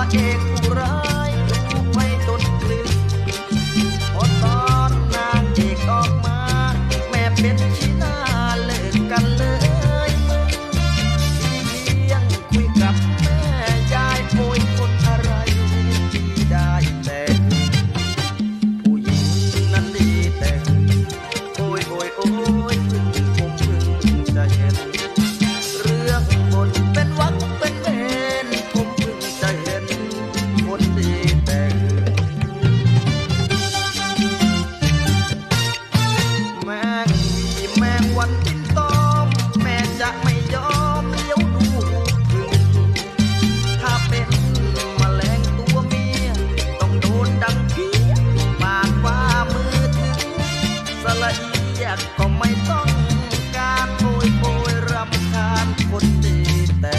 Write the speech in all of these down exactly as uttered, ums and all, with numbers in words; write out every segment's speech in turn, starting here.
เอกผู้ร้ายถูกไว้จนกลืนพอตอนนางเอกออกมาแม่เป็นชี้หน้าเลิกกันเลยมึงเพียงคุยกับแม่ยายโอยคนอะไรที่ได้แต่ผู้หญิงนั้นดีแต่โอยโอยโอยพึ่งผมพึ่งจะเห็นเรื่องบนเป็นวักเป็นเวรผมพึ่งจะเห็นคนดีแต่แมงวีแมงวันบินตอมแม่จะไม่ยอมเลี้ยวดูพึ่งถ้าเป็นแมลงตัวเมียต้องโดนดังเพี้ยปากว่ามือถึงสละเอียดก็ไม่ต้องการโอยโอยรำคาญคนดีแต่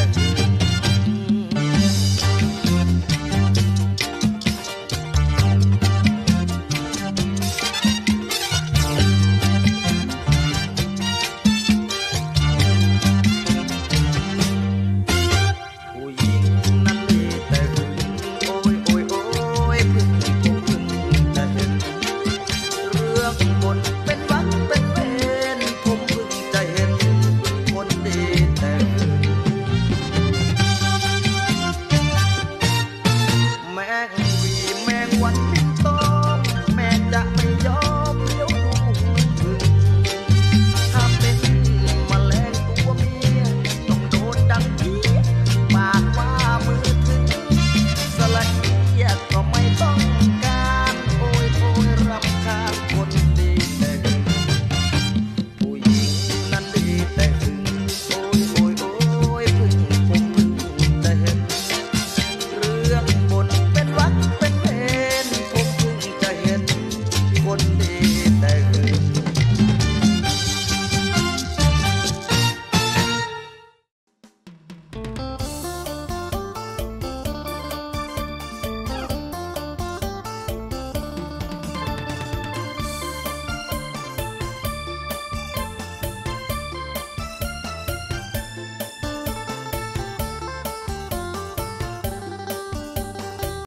ผู้หญิงนั้นดีแต่โอยโอยโอยพึ่งผมพึ่งจะเห็นเรื่องบนเป็นวักเป็นเวรผมพึ่งจะเห็นคนดีแต่แมงวีแมงวันบินตอมแม่จะไม่ยอมเลี้ยวดูพึ่งถ้าเป็นแมลงตัวเมียต้องโดนดังเพี้ยปากว่ามือถึงสละเอียดก็ไม่ต้องการโอยโอยรำคาญคนดีแต่ผู้หญิงนั้นดีแต่ถึงโอยโอยโอยพึ่งผมพึ่งจะเห็นเรื่องบนเป็นวักเป็นเวรผมพึ่งจะเห็นคนดี